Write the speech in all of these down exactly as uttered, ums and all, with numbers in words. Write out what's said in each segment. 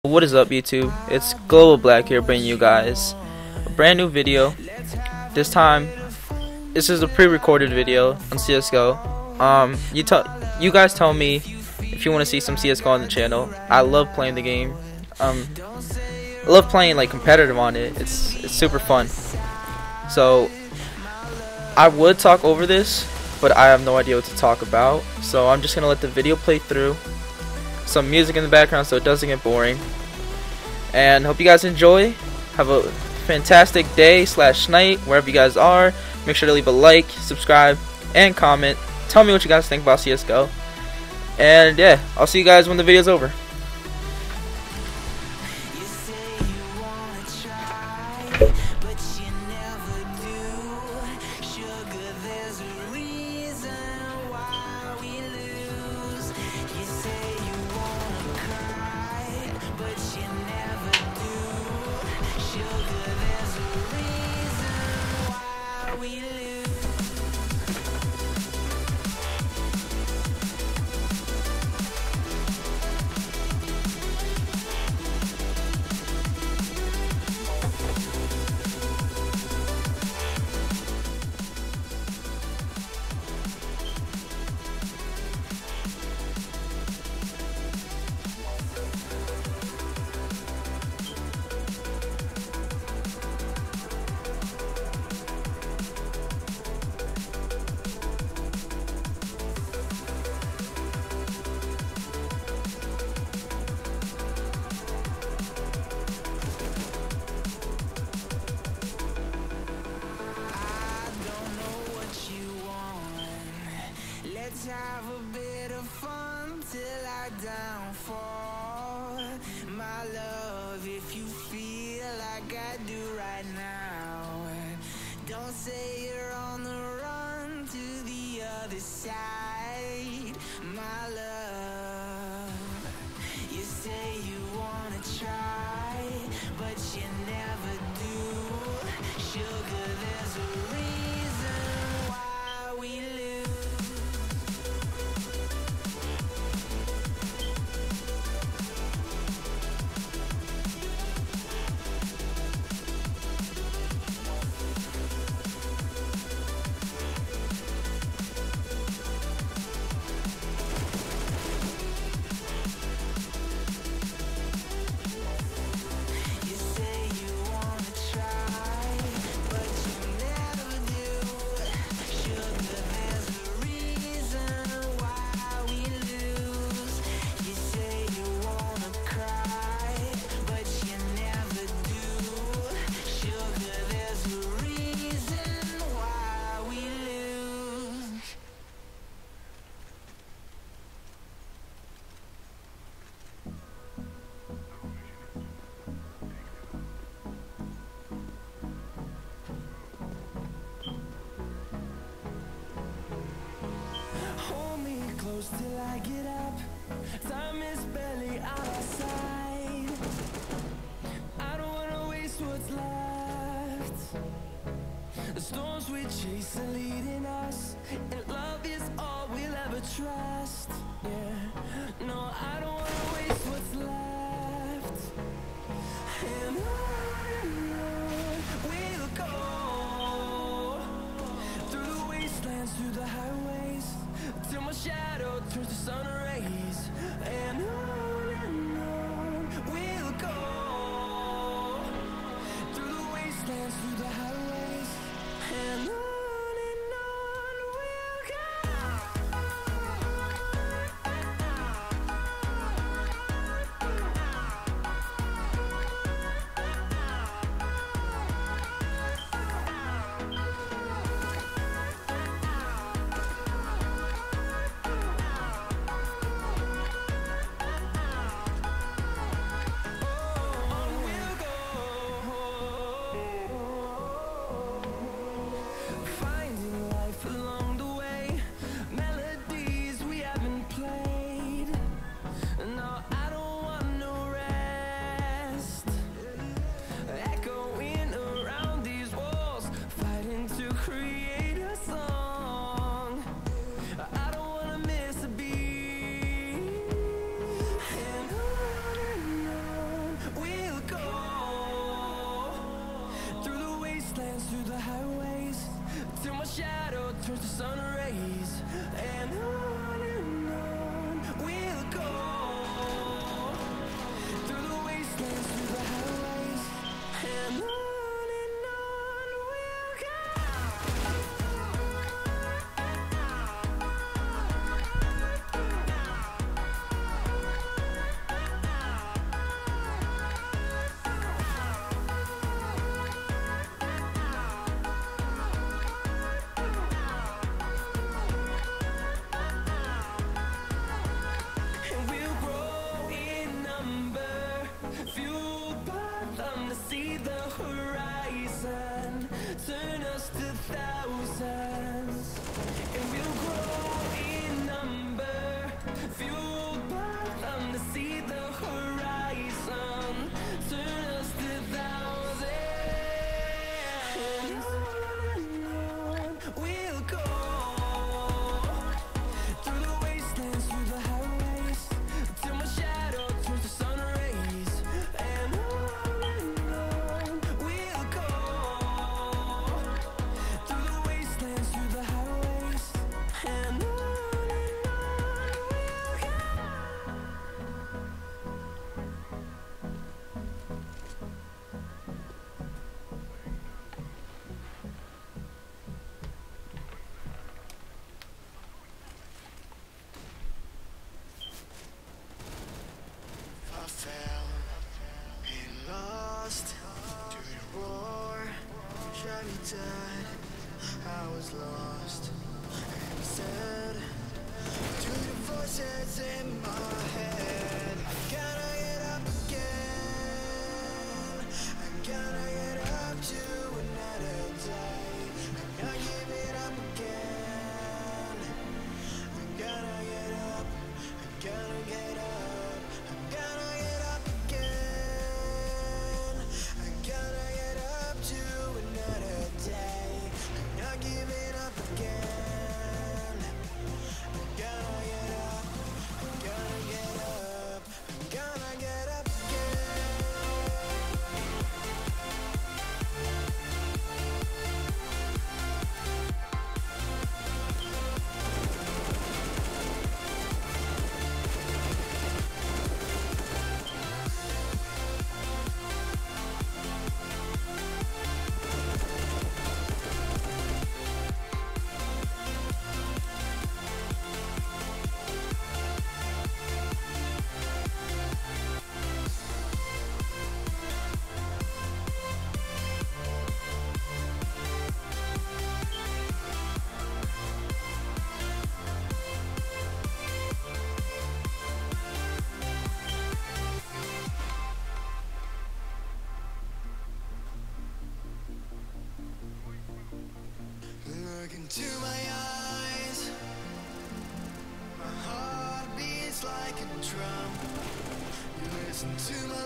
What is up, YouTube? It's Global Black here, bringing you guys a brand new video. This time, this is a pre-recorded video on C S G O. Um, you tell you guys tell me if you want to see some C S G O on the channel. I love playing the game. Um, I love playing like competitive on it. It's it's super fun. So I would talk over this, but I have no idea what to talk about. So I'm just gonna let the video play through. Some music in the background so it doesn't get boring, and hope you guys enjoy. Have a fantastic day slash night wherever you guys are. Make sure to leave a like, subscribe, and comment. Tell me what you guys think about C S G O, and yeah, I'll see you guys when the video's over. Let's have a bit of fun till I downfall. My love, if you feel like I do right now, don't say you're on the run to the other side. My love, you say you wanna try, but you never do. Sugar, there's a reason why we lose. Till I get up, time is barely on our side. I don't wanna waste what's left. The storms we chase are leading us, and love is all we'll ever trust. Yeah, no, I don't wanna waste what's left. And on we'll go, through the wastelands, through the highways, till my shadow turns to sun rays. And on and on we'll go, through the wastelands, through the highways. And on and on we'll go. shadow turns to sun rays, and on and on we'll go, through the wastelands, through the highways, and on. See the horizon, turn us to thousands, and we'll grow in number, fueled by them to see the horizon, turn us to thousands, and on and on we'll go, through the wastelands, through the highways, till my shadow turns to sun rays, and on. I fell and lost to the roar, shot me dead. I was lost and sad to the voices in my head. I gotta get up again. I gotta get up to another day. I gotta give it up again. I gotta get up. I gotta get up. Look into my eyes, my heart beats like a drum. You listen to my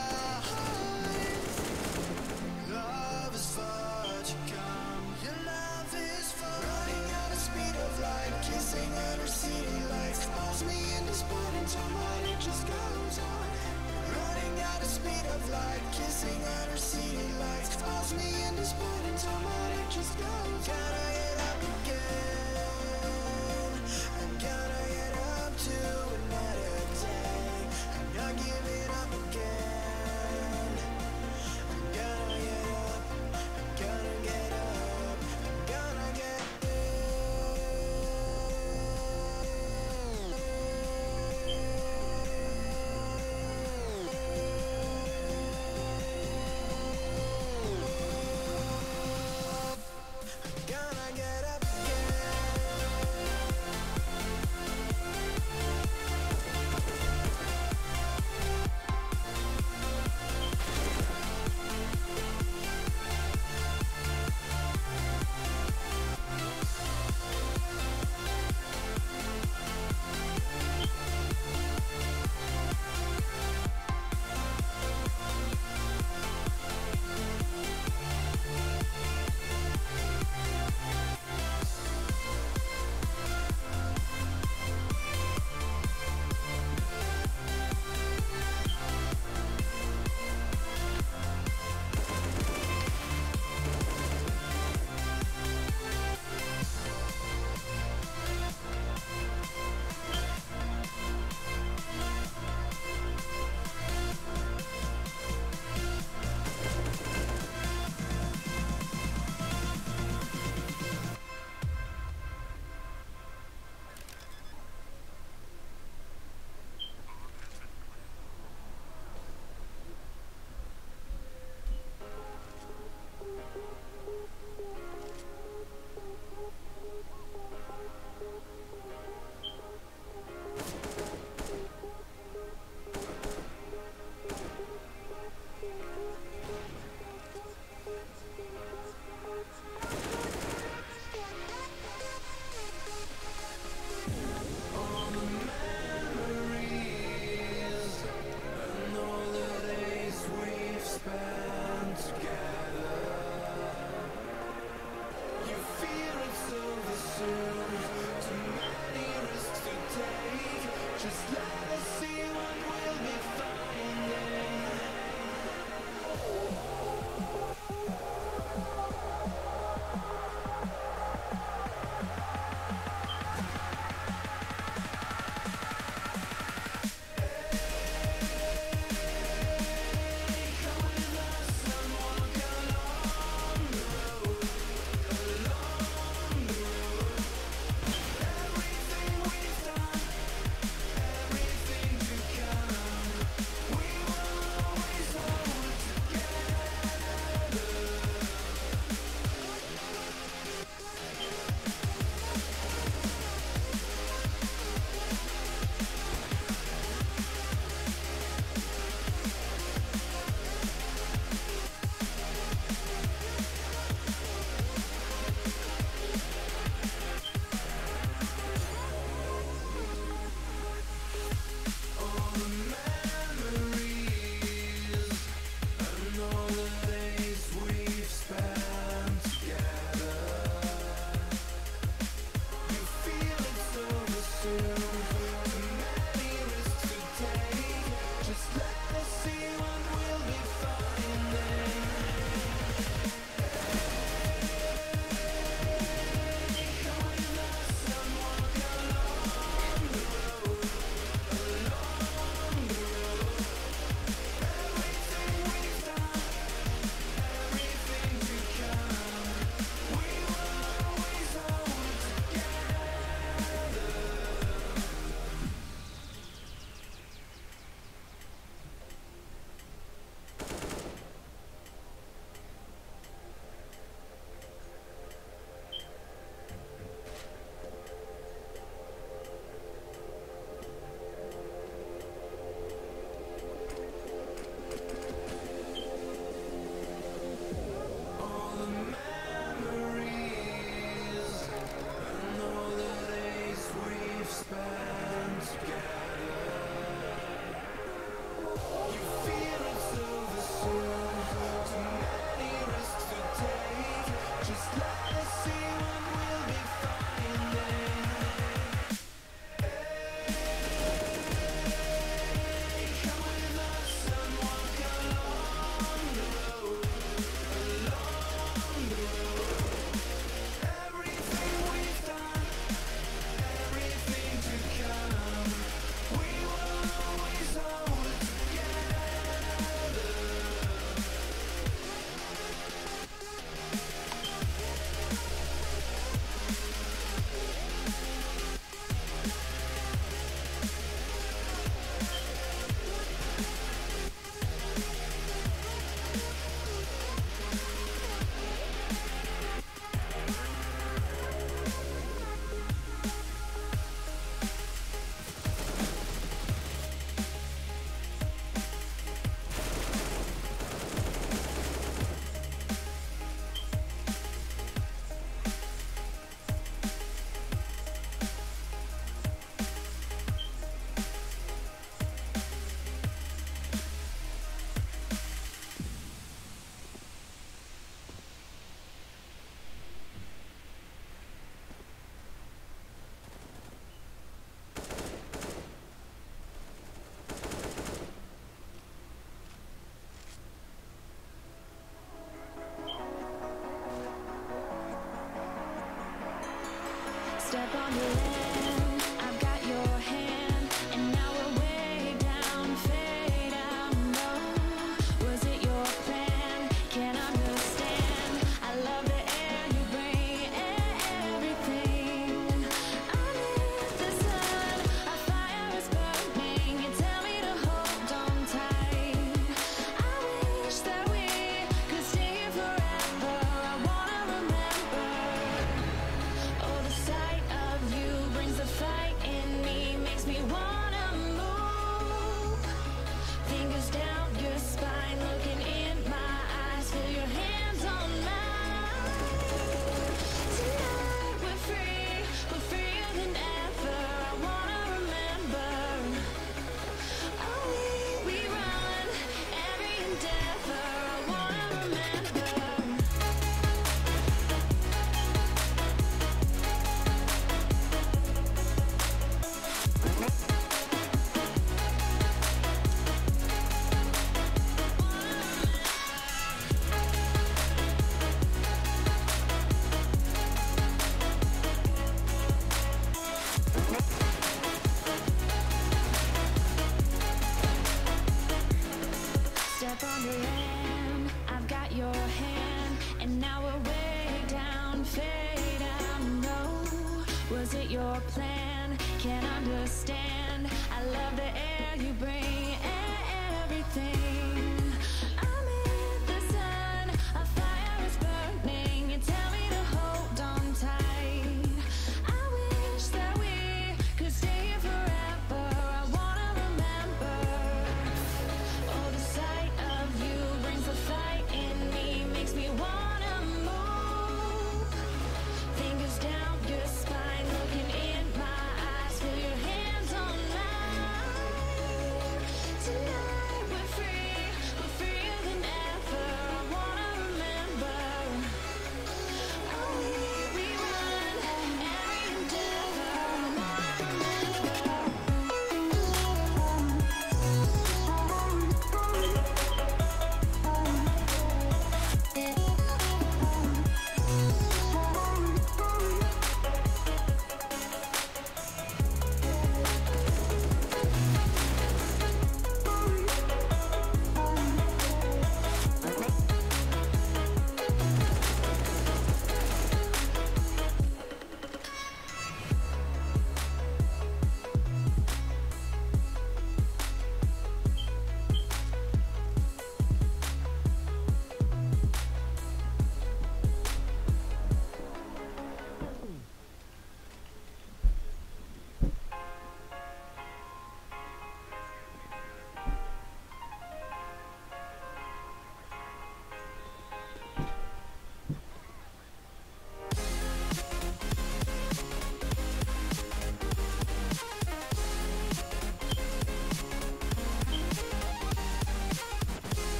lies. Love is far to come. Your love is far. Running at the speed of light, kissing under city lights. Calls me in this spot until my heart just goes on. Running at the speed of light, kissing under city lights. Calls me in this spot until my heart just goes on. Gotta get up again. I gotta get up to another day. I'm not giving up again. I gotta get up. I gotta get up. I gotta get Gonna get up again. up on the land. I've got your hand, and now we're way down, fade out. No, was it your plan? Can't understand. I love the air you bring, everything. I'm in the sun, a fire is burning. You tell me to hold on tight. I wish that we could stay here forever. I wanna remember. Oh, the sight of you brings the fight in me, makes me wanna move. Fingers down your spine, looking in my eyes, feel your hands on mine. Tonight we're free,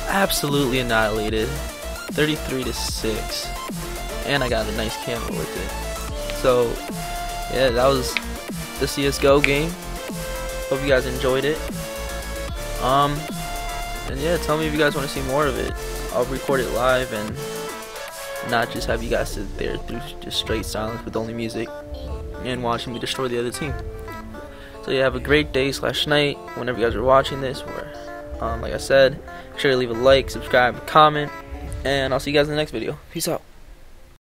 absolutely annihilated, thirty-three to six, and I got a nice camo with it. So yeah, that was the C S G O game. Hope you guys enjoyed it. Um, and yeah, tell me if you guys want to see more of it. I'll record it live and not just have you guys sit there through just straight silence with only music and watching me destroy the other team. So yeah, have a great day slash night whenever you guys are watching this. Or, um, like I said, make sure to leave a like, subscribe, comment, and I'll see you guys in the next video. Peace out.